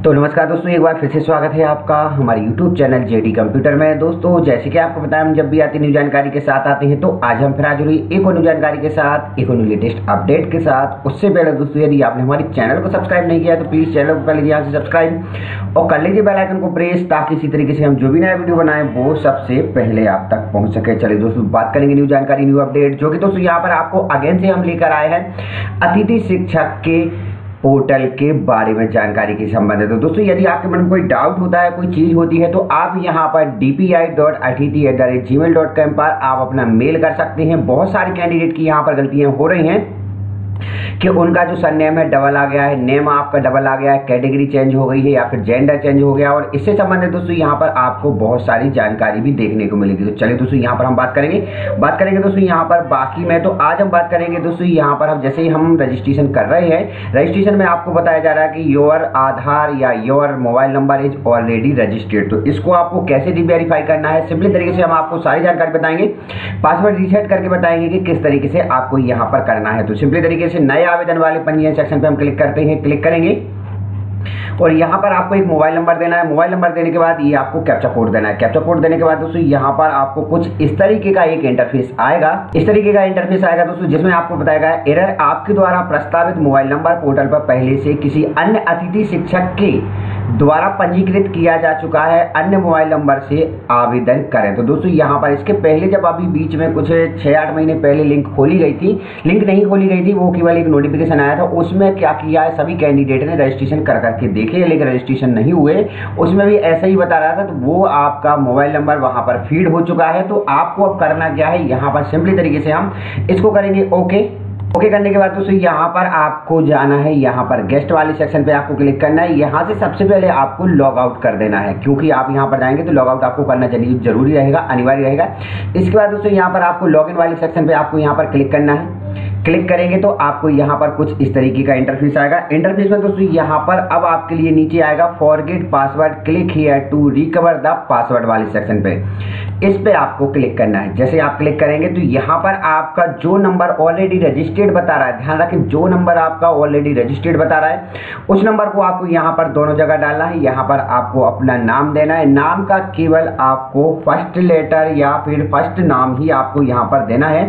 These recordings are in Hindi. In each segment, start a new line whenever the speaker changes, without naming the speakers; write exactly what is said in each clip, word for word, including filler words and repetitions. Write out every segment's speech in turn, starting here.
तो नमस्कार दोस्तों, एक बार फिर से स्वागत है आपका हमारे यूट्यूब चैनल जेडी कंप्यूटर में। दोस्तों जैसे कि आपको पता है, हम जब भी आती न्यू जानकारी के साथ आते हैं, तो आज हम फिर हाजिर हुई एक और न्यू जानकारी के साथ, एक और न्यू लेटेस्ट अपडेट के साथ। उससे पहले दोस्तों, यदि आपने हमारे चैनल को सब्सक्राइब नहीं किया तो प्लीज़ चैनल को कर लीजिए यहाँ से सब्सक्राइब और कर लीजिए बेल आइकन को प्रेस, ताकि इसी तरीके से हम जो भी नया वीडियो बनाएं वो सबसे पहले आप तक पहुँच सके। चलिए दोस्तों, बात करेंगे न्यू जानकारी, न्यू अपडेट, जो कि दोस्तों यहाँ पर आपको अगेन से हम लेकर आए हैं अतिथि शिक्षक के पोर्टल के बारे में जानकारी के संबंधित। तो दोस्तों यदि आपके मन में कोई डाउट होता है, कोई चीज़ होती है, तो आप यहाँ पर D P I dot Atithi at the rate Gmail dot com पर आप अपना मेल कर सकते हैं। बहुत सारे कैंडिडेट की यहाँ पर गलतियाँ हो रही हैं कि उनका जो सरनेम है डबल आ गया है, नेम आपका डबल आ गया है, कैटेगरी चेंज हो गई है या फिर जेंडर चेंज हो गया, और इससे संबंधित दोस्तों यहाँ पर आपको बहुत सारी जानकारी भी देखने को मिलेगी। तो चलिए दोस्तों यहाँ पर हम बात करेंगे बात करेंगे दोस्तों यहाँ पर बाकी में। तो आज हम बात करेंगे दोस्तों यहाँ पर हम जैसे ही हम रजिस्ट्रेशन कर रहे हैं, रजिस्ट्रेशन में आपको बताया जा रहा है कि योर आधार या your mobile number is already registered. तो इसको आपको कैसे वेरीफाई करना है, सिंपली तरीके से हम आपको सारी जानकारी बताएंगे, पासवर्ड रीसेट करके बताएंगे कि किस तरीके से आपको यहाँ पर करना है। तो सिंपली तरीके से नए आवेदन वाले पंजीयन सेक्शन पे हम क्लिक करते हैं, क्लिक करेंगे और यहाँ पर आपको एक मोबाइल नंबर देना है। मोबाइल नंबर देने के बाद ये आपको कैप्चा कोड देना है। कैप्चा कोड देने के बाद दोस्तों यहाँ पर आपको कुछ इस तरीके का एक इंटरफेस आएगा इस तरीके का इंटरफेस आएगा दोस्तों, जिसमें आपको बताएगा एरर आपके द्वारा प्रस्तावित मोबाइल नंबर पोर्टल पर पहले से किसी अन्य अतिथि शिक्षक के द्वारा पंजीकृत किया जा चुका है, अन्य मोबाइल नंबर से आवेदन करें। तो दोस्तों यहाँ पर इसके पहले जब अभी बीच में कुछ छः आठ महीने पहले लिंक खोली गई थी, लिंक नहीं खोली गई थी, वो केवल एक नोटिफिकेशन आया था। उसमें क्या किया है, सभी कैंडिडेट ने रजिस्ट्रेशन कर करके देखे, लेकिन रजिस्ट्रेशन नहीं हुए, उसमें भी ऐसा ही बता रहा था। तो वो आपका मोबाइल नंबर वहाँ पर फीड हो चुका है। तो आपको अब करना क्या है, यहाँ पर सिंपली तरीके से हम इसको करेंगे ओके। ओके करने के बाद दोस्तों यहाँ पर आपको जाना है, यहाँ पर गेस्ट वाले सेक्शन पे आपको क्लिक करना है। यहाँ से सबसे पहले आपको लॉग आउट कर देना है, क्योंकि आप यहाँ पर जाएंगे तो लॉग आउट आपको करना चाहिए, जरूरी रहेगा, अनिवार्य रहेगा। इसके बाद दोस्तों यहाँ पर आपको लॉगिन वाले सेक्शन पे आपको यहाँ पर क्लिक करना है। क्लिक करेंगे तो आपको यहाँ पर कुछ इस तरीके का इंटरफेस आएगा। इंटरफेस में दोस्तों यहाँ पर अब आपके लिए नीचे आएगा forget password, click here to recover the password वाले सेक्शन पे, इस पे आपको क्लिक करना है। जैसे आप क्लिक करेंगे तो यहाँ पर आपका जो नंबर ऑलरेडी रजिस्टर्ड बता रहा है, ध्यान रखें, जो नंबर आपका ऑलरेडी रजिस्टर्ड बता रहा है उस नंबर को आपको यहाँ पर दोनों जगह डालना है। यहाँ पर आपको अपना नाम देना है, नाम का केवल आपको फर्स्ट लेटर या फिर फर्स्ट नाम ही आपको यहाँ पर देना है,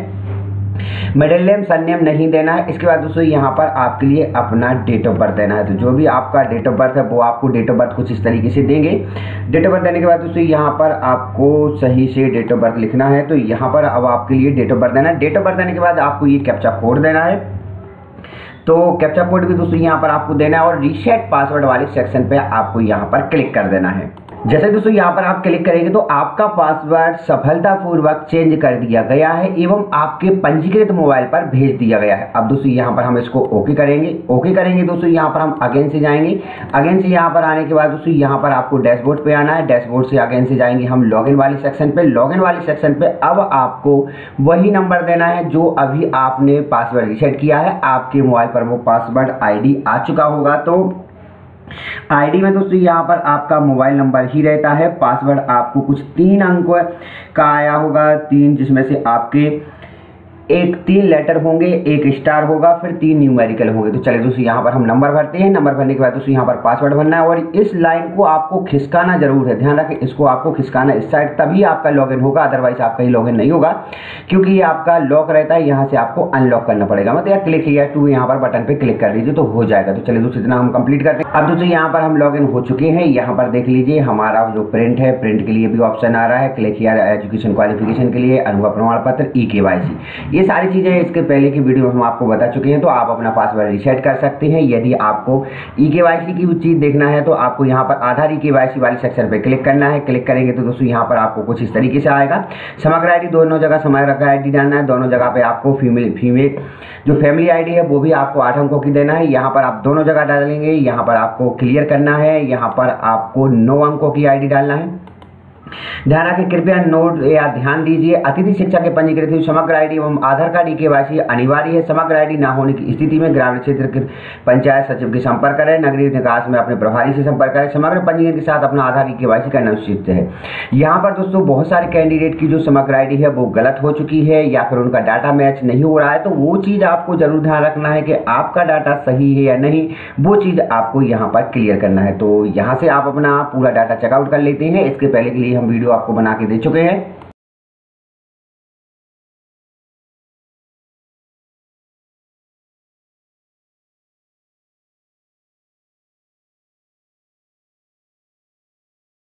मिडिल नेम सरनेम नहीं देना है। इसके बाद दोस्तों यहाँ पर आपके लिए अपना डेट ऑफ बर्थ देना है। तो जो भी आपका डेट ऑफ बर्थ है वो आपको डेट ऑफ बर्थ कुछ इस तरीके से देंगे। डेट ऑफ बर्थ देने के बाद दोस्तों यहाँ पर आपको सही से डेट ऑफ बर्थ लिखना है। तो यहाँ पर अब आपके लिए डेट ऑफ बर्थ देना है। डेट ऑफ बर्थ देने के बाद आपको ये कैप्चा कोड देना है। तो कैप्चा कोड भी दोस्तों यहाँ पर आपको देना है और रीसेट पासवर्ड वाले सेक्शन पे आपको यहाँ पर क्लिक कर देना है। जैसे दोस्तों यहाँ पर आप क्लिक करेंगे तो आपका पासवर्ड सफलतापूर्वक चेंज कर दिया गया है एवं आपके पंजीकृत मोबाइल पर भेज दिया गया है। अब दोस्तों यहाँ पर हम इसको ओके करेंगे। ओके करेंगे दोस्तों यहाँ पर हम अगेन से जाएंगे। अगेन से यहाँ पर आने के बाद दोस्तों यहाँ पर आपको डैशबोर्ड पे आना है। डैशबोर्ड से अगेन से जाएंगे हम लॉगिन वाले सेक्शन पे। लॉगिन वाले सेक्शन पे अब आपको वही नंबर देना है जो अभी आपने पासवर्ड रीसेट किया है। आपके मोबाइल पर वो पासवर्ड आई डी आ चुका होगा। तो आईडी में दोस्तों यहाँ पर आपका मोबाइल नंबर ही रहता है। पासवर्ड आपको कुछ तीन अंक का आया होगा, तीन, जिसमें से आपके एक तीन लेटर होंगे, एक स्टार होगा, फिर तीन न्यूमेरिकल होंगे। तो चलिए दोस्तों यहाँ पर हम नंबर भरते हैं। नंबर भरने के बाद दोस्तों यहाँ पर पासवर्ड भरना है और इस लाइन को आपको खिसकाना जरूर है, ध्यान रखें, इसको आपको खिसकाना इस साइड, तभी आपका लॉगिन होगा, अदरवाइज आपका ही लॉगिन नहीं होगा, क्योंकि ये आपका लॉक रहता है। यहाँ से आपको अनलॉक करना पड़ेगा। मतलब यार क्लिक हियर टू यहाँ पर बटन पे क्लिक कर दीजिए तो हो जाएगा। तो चलिए दोस्तों इतना हम कंप्लीट करते हैं। अब दोस्तों यहाँ पर हम लॉगिन हो चुके हैं। यहाँ पर देख लीजिए हमारा जो प्रिंट है, प्रिंट के लिए भी ऑप्शन आ रहा है, क्लिक हियर एजुकेशन क्वालिफिकेशन के लिए, अनुभव प्रमाण पत्र, ई के वाई सी, ये सारी चीजें के पहले की वीडियो में हम आपको बता चुके हैं। तो आप अपना पासवर्ड रीसेट कर सकते हैं। यदि आपको ई के वाई सी की चीज देखना है तो आपको यहाँ पर आधार ई के वाई सी वाले सेक्शन पे क्लिक करना है। क्लिक करेंगे तो दोस्तों यहाँ पर आपको कुछ इस तरीके से आएगा। समग्र आईडी दोनों जगह समग्र आईडी डालना है। दोनों जगह पे आपको फीमेल फीमेल जो फैमिली आईडी है वो भी आपको आठ अंकों की देना है। यहाँ पर आप दोनों जगह डालेंगे। यहाँ पर आपको क्लियर करना है। यहाँ पर आपको नौ अंकों की आईडी डालना है। ध्यान रखें, कृपया नोट या ध्यान दीजिए, अतिथि शिक्षा के पंजीकृत हुई समग्र आईडी एवं आधार कार्ड ई केवाईसी अनिवार्य है। समग्र आईडी न होने की स्थिति में ग्रामीण क्षेत्र के पंचायत सचिव के संपर्क करें। नगरीय निकास में अपने प्रभारी से संपर्क करें। समग्र पंजीकरण के साथ अपना आधार ई केवाईसी करना उचित है। यहाँ पर दोस्तों बहुत सारे कैंडिडेट की जो समग्र आईडी है वो गलत हो चुकी है या फिर उनका डाटा मैच नहीं हो रहा है, तो वो चीज़ आपको जरूर ध्यान रखना है कि आपका डाटा सही है या नहीं, वो चीज़ आपको यहाँ पर क्लियर करना है। तो यहाँ से आप अपना पूरा डाटा चेकआउट कर लेते हैं। इसके पहले के लिए हम वीडियो आपको बना के दे चुके हैं।